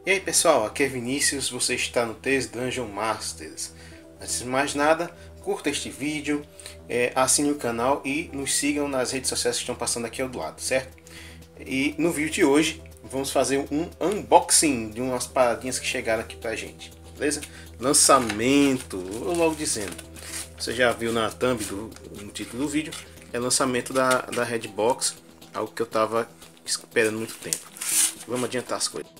E aí pessoal, aqui é Vinícius, você está no TES Dungeon Masters. Antes de mais nada, curta este vídeo, assine o canal e nos sigam nas redes sociais que estão passando aqui ao lado, certo? E no vídeo de hoje vamos fazer um unboxing de umas paradinhas que chegaram aqui pra gente, beleza? Lançamento, eu logo dizendo, você já viu na thumb no título do vídeo, é lançamento da Redbox, algo que eu estava esperando muito tempo. Vamos adiantar as coisas.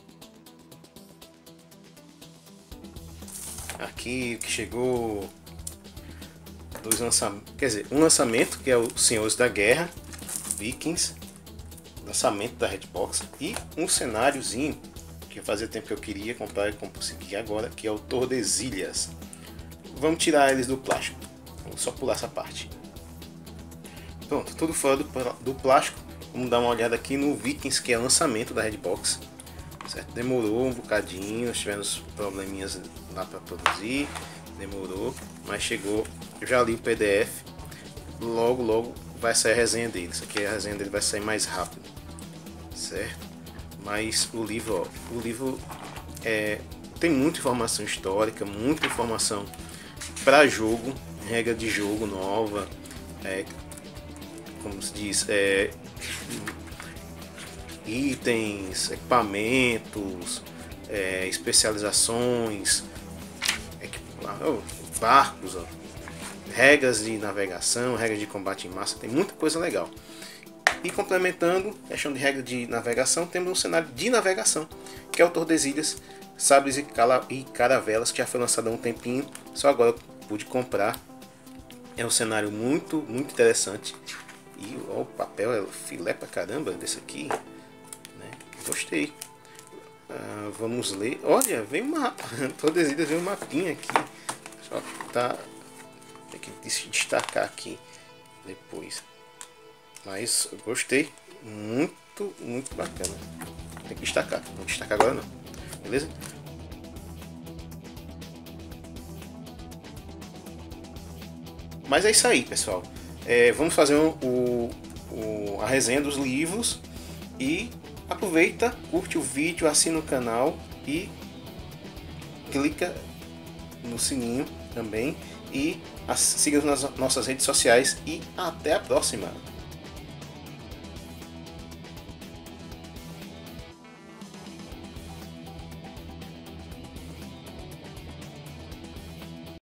Aqui que chegou dois lançamentos, quer dizer, um lançamento que é o Senhores da Guerra, Vikings, lançamento da Redbox, e um cenáriozinho que fazia tempo que eu queria comprar e consegui agora, que é o Tordesilhas. Vamos tirar eles do plástico, vamos só pular essa parte. Pronto, tudo fora do plástico. Vamos dar uma olhada aqui no Vikings, que é lançamento da Redbox. Certo? Demorou um bocadinho, nós tivemos probleminhas lá para produzir, demorou, mas chegou. Eu já li o PDF, logo vai sair a resenha dele. Isso aqui, a resenha dele vai sair mais rápido, certo? Mas o livro, tem muita informação histórica, muita informação para jogo, regra de jogo nova, como se diz, itens, equipamentos, especializações, barcos, regras de navegação, regras de combate em massa, tem muita coisa legal. E complementando, questão de regra de navegação, temos um cenário de navegação, que é o Tordesilhas, Sabres e Caravelas, que já foi lançado há um tempinho, só agora eu pude comprar. É um cenário muito interessante. E ó, o papel é filé pra caramba desse aqui, né? Gostei. Vamos ler. Olha, vem um mapa. Tordesilhas vem um mapinha aqui. Só tá, tem que destacar aqui depois. Mas eu gostei. Muito bacana. Tem que destacar. Não vou destacar agora não. Beleza? Mas é isso aí, pessoal. Vamos fazer a resenha dos livros. E aproveita, curte o vídeo, assina o canal e clica no sininho também. E siga nas nossas redes sociais. E até a próxima!